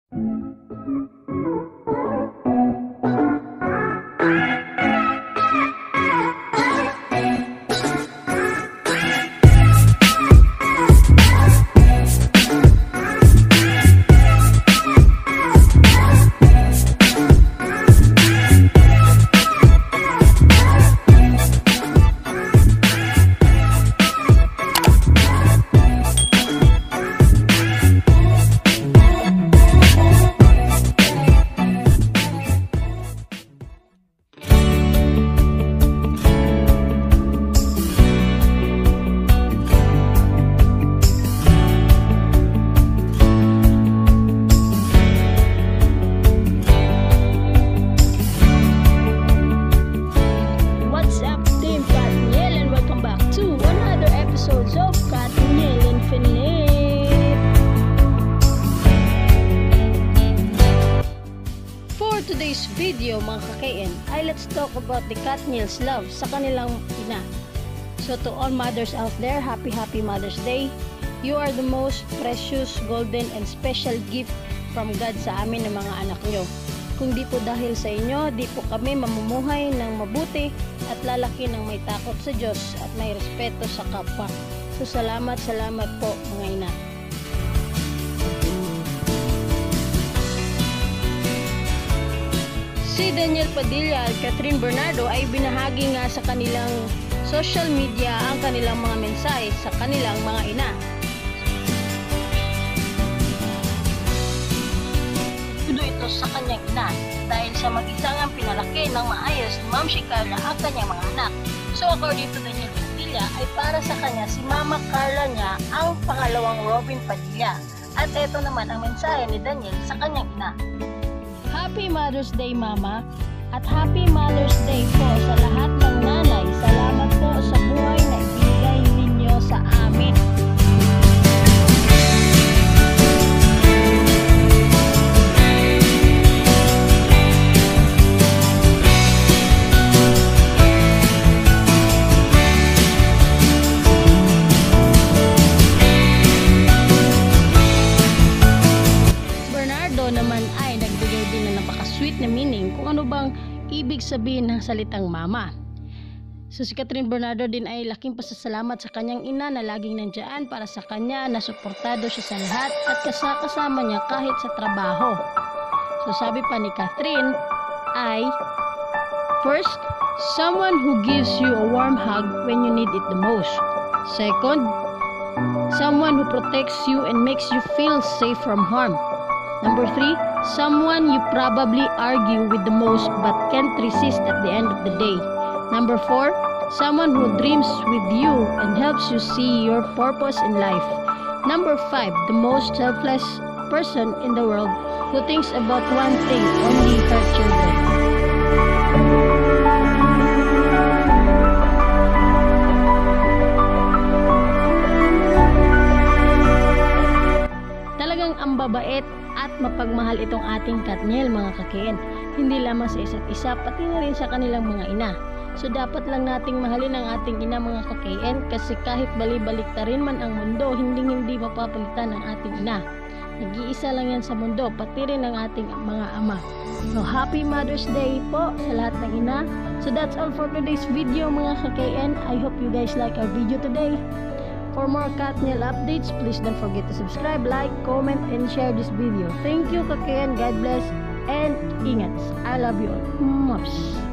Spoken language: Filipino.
Today's video mga ka-KN ay let's talk about the Katniel's love sa kanilang ina. So to all mothers out there, happy Mother's Day. You are the most precious, golden and special gift from God sa amin ng mga anak nyo. Kung di po dahil sa inyo, di po kami mamumuhay ng mabuti at lalaki ng may takot sa Diyos at may respeto sa kapwa. So salamat po mga ina. Si Daniel Padilla at Catherine Bernardo ay binahagi nga sa kanilang social media ang kanilang mga mensahe sa kanilang mga ina. Tudo ito sa kanyang ina dahil sa mag-isang ang pinalaki ng maayos ni Ma'am Carla ang kanyang mga anak. So according to Daniel Padilla ay para sa kanya si Mama Carla niya ang pangalawang Robin Padilla. At ito naman ang mensahe ni Daniel sa kanyang ina. Happy Mother's Day, Mama, at Happy Mother's Day po sa lahat ng nanay. Salamat po sa buhay na ibigay ninyo sa amin. Naman ay nagbigay din ng napaka-sweet na meaning kung ano bang ibig sabihin ng salitang mama. So si Catherine Bernardo din ay laking pasasalamat sa kanyang ina na laging nandiyan para sa kanya, na suportado siya sa lahat at kasama niya kahit sa trabaho. So sabi pa ni Catherine ay, first, someone who gives you a warm hug when you need it the most. Second, someone who protects you and makes you feel safe from harm. Number 3, someone you probably argue with the most but can't resist at the end of the day. Number 4, someone who dreams with you and helps you see your purpose in life. Number 5, the most selfless person in the world who thinks about one thing, only her children. Talagang ang babait at mapagmahal itong ating Katniel mga ka-KN. Hindi lamang sa isa't isa, pati na rin sa kanilang mga ina. So dapat lang nating mahalin ang ating ina mga ka-KN kasi kahit bali-baliktarin man ang mundo, hindi mapapalitan ang ating ina. Nag-iisa lang yan sa mundo, pati rin ang ating mga ama. So happy Mother's Day po sa lahat ng ina. So that's all for today's video mga ka-KN. I hope you guys like our video today. For more Katniel updates, please don't forget to subscribe, like, comment, and share this video. Thank you, ka-KN. God bless and ingat. I love you all. Mops.